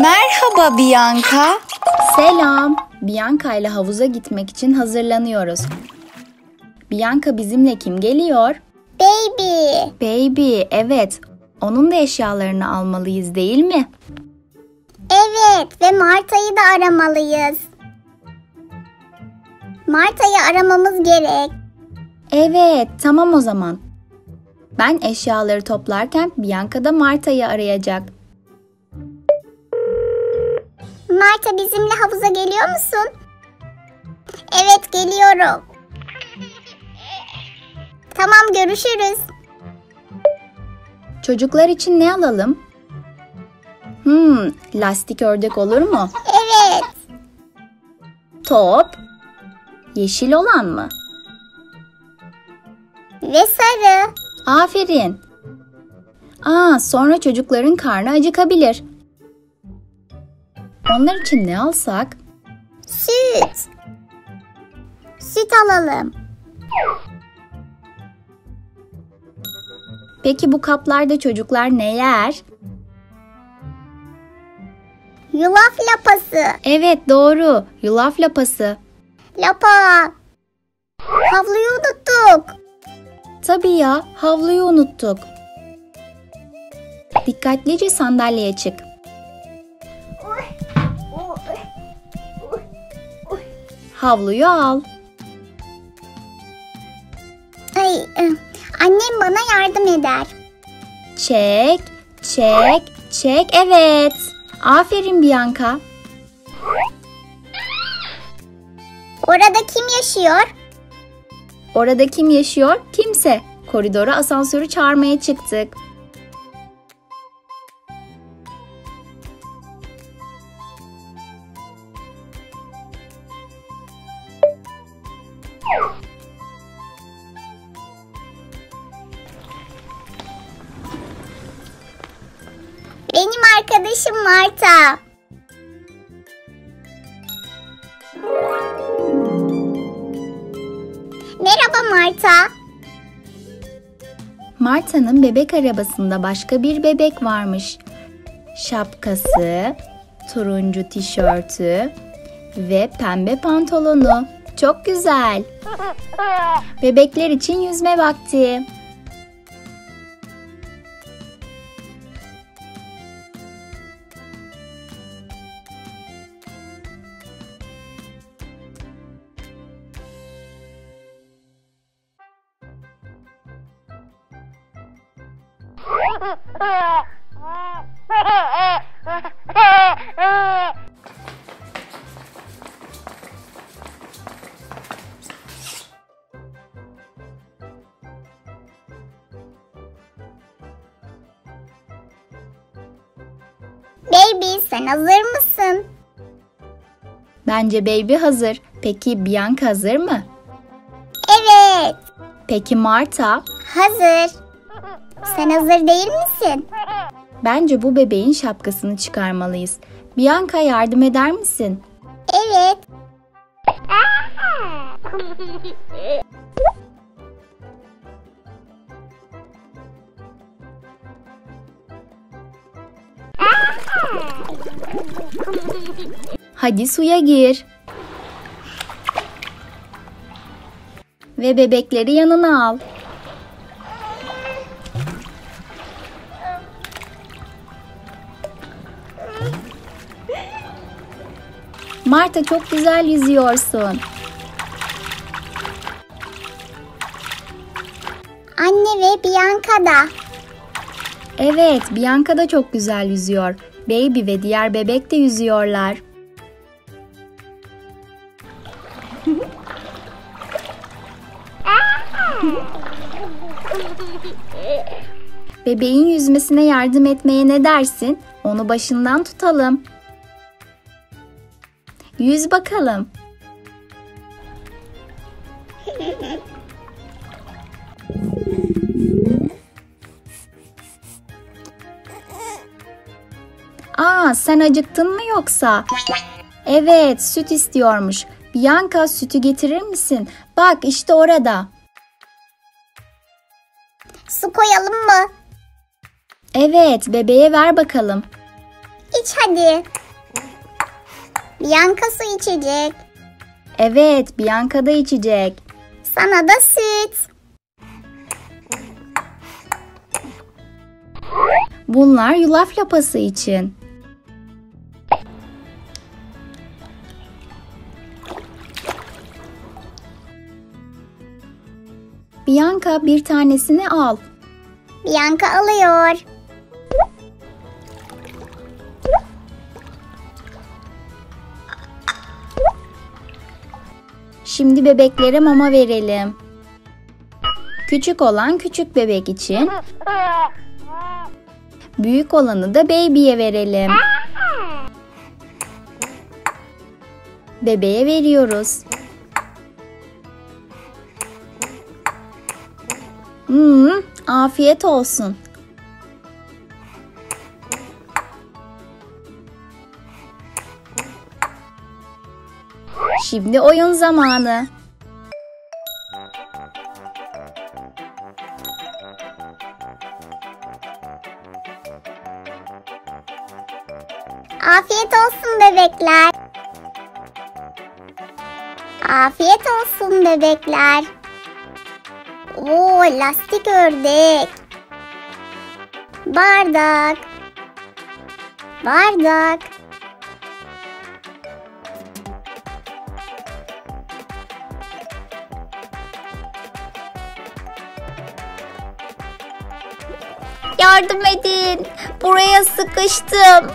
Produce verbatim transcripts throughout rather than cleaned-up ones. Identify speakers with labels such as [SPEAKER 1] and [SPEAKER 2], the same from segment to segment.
[SPEAKER 1] Merhaba Bianca.
[SPEAKER 2] Selam. Bianca ile havuza gitmek için hazırlanıyoruz. Bianca bizimle kim geliyor?
[SPEAKER 3] Baby.
[SPEAKER 2] Baby, evet. Onun da eşyalarını almalıyız değil mi?
[SPEAKER 3] Evet ve Marta'yı da aramalıyız. Marta'yı aramamız gerek.
[SPEAKER 2] Evet, tamam o zaman. Ben eşyaları toplarken Bianca da Marta'yı arayacak.
[SPEAKER 3] Marta, bizimle havuza geliyor musun? Evet, geliyorum. Tamam, görüşürüz.
[SPEAKER 2] Çocuklar için ne alalım? Hmm, lastik ördek olur mu?
[SPEAKER 3] Evet.
[SPEAKER 2] Top. Yeşil olan mı?
[SPEAKER 3] Ve sarı.
[SPEAKER 2] Aferin. Aa, sonra çocukların karnı acıkabilir. Onlar için ne alsak?
[SPEAKER 3] Süt. Süt alalım.
[SPEAKER 2] Peki bu kaplarda çocuklar ne yer?
[SPEAKER 3] Yulaf lapası.
[SPEAKER 2] Evet, doğru. Yulaf lapası.
[SPEAKER 3] Lapa. Havluyu unuttuk.
[SPEAKER 2] Tabii ya, havluyu unuttuk. Dikkatlice sandalyeye çık. Havluyu al.
[SPEAKER 3] Ay, annem bana yardım eder.
[SPEAKER 2] Çek, çek, çek. Evet. Aferin Bianca.
[SPEAKER 3] Orada kim yaşıyor?
[SPEAKER 2] Orada kim yaşıyor? Kimse. Koridora asansörü çağırmaya çıktık.
[SPEAKER 3] Benim arkadaşım Marta. Merhaba Marta.
[SPEAKER 2] Marta'nın bebek arabasında başka bir bebek varmış. Şapkası, turuncu tişörtü ve pembe pantolonu. Çok güzel. Bebekler için yüzme vakti.
[SPEAKER 3] Baby, sen hazır mısın?
[SPEAKER 2] Bence Baby hazır. Peki Bianca hazır mı?
[SPEAKER 3] Evet.
[SPEAKER 2] Peki Marta?
[SPEAKER 3] Hazır. Sen hazır değil misin?
[SPEAKER 2] Bence bu bebeğin şapkasını çıkarmalıyız. Bianca, yardım eder misin?
[SPEAKER 3] Evet.
[SPEAKER 2] Hadi suya gir. Ve bebekleri yanına al. Marta, çok güzel yüzüyorsun.
[SPEAKER 3] Anne ve Bianca da.
[SPEAKER 2] Evet, Bianca da çok güzel yüzüyor. Baby ve diğer bebek de yüzüyorlar. Bebeğin yüzmesine yardım etmeye ne dersin? Onu başından tutalım. Yüz bakalım. Aa, sen acıktın mı yoksa? Evet, süt istiyormuş. Bianca, sütü getirir misin? Bak, işte orada.
[SPEAKER 3] Su koyalım mı?
[SPEAKER 2] Evet, bebeğe ver bakalım.
[SPEAKER 3] İç hadi. Bianca su içecek.
[SPEAKER 2] Evet, Bianca da içecek.
[SPEAKER 3] Sana da süt.
[SPEAKER 2] Bunlar yulaf lapası için. Bianca bir tanesini al.
[SPEAKER 3] Bianca alıyor.
[SPEAKER 2] Şimdi bebeklere mama verelim. Küçük olan küçük bebek için. Büyük olanı da baby'ye verelim. Bebeğe veriyoruz. Hmm, afiyet olsun. Şimdi oyun zamanı.
[SPEAKER 3] Afiyet olsun bebekler. Afiyet olsun bebekler. Oo, lastik ördek. Bardak. Bardak.
[SPEAKER 2] Yardım edin. Buraya sıkıştım.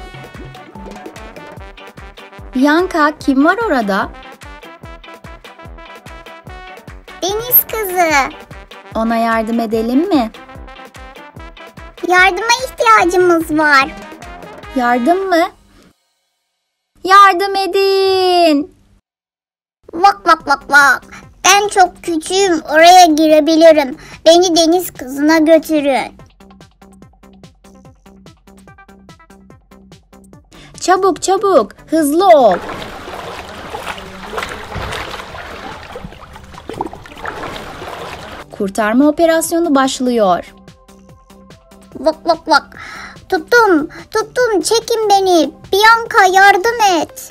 [SPEAKER 2] Bianca, kim var orada?
[SPEAKER 3] Deniz kızı.
[SPEAKER 2] Ona yardım edelim mi?
[SPEAKER 3] Yardıma ihtiyacımız var.
[SPEAKER 2] Yardım mı? Yardım edin.
[SPEAKER 3] Vak vak vak vak. Ben çok küçüğüm. Oraya girebilirim. Beni deniz kızına götürün.
[SPEAKER 2] Çabuk çabuk, hızlı ol. Kurtarma operasyonu başlıyor.
[SPEAKER 3] Vak vak vak. Tuttum, tuttum. Çekin beni. Bianca yardım et.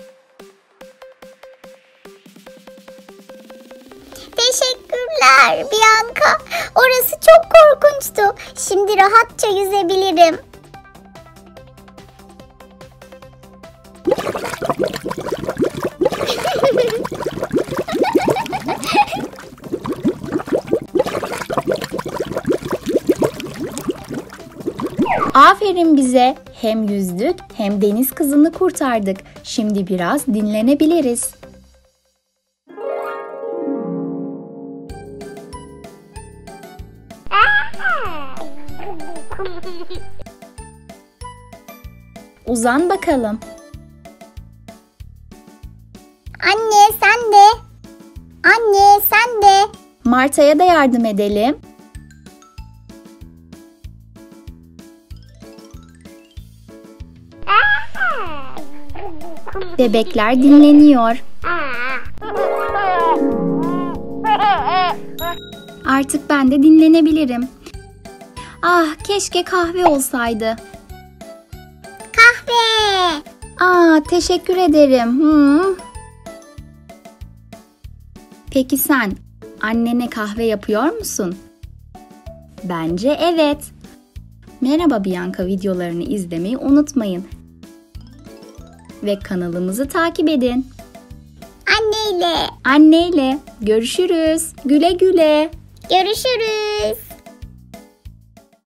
[SPEAKER 3] Teşekkürler Bianca. Orası çok korkunçtu. Şimdi rahatça yüzebilirim.
[SPEAKER 2] Aferin bize. Hem yüzdük hem deniz kızını kurtardık. Şimdi biraz dinlenebiliriz. Uzan bakalım.
[SPEAKER 3] Anne sen de. Anne sen de.
[SPEAKER 2] Marta'ya da yardım edelim. Bebekler dinleniyor. Artık ben de dinlenebilirim. Ah, keşke kahve olsaydı.
[SPEAKER 3] Kahve.
[SPEAKER 2] Aa, teşekkür ederim. Hmm. Peki sen annene kahve yapıyor musun? Bence evet. Merhaba Bianca videolarını izlemeyi unutmayın. Ve kanalımızı takip edin.
[SPEAKER 3] Anneyle.
[SPEAKER 2] Anneyle görüşürüz. Güle güle.
[SPEAKER 3] Görüşürüz.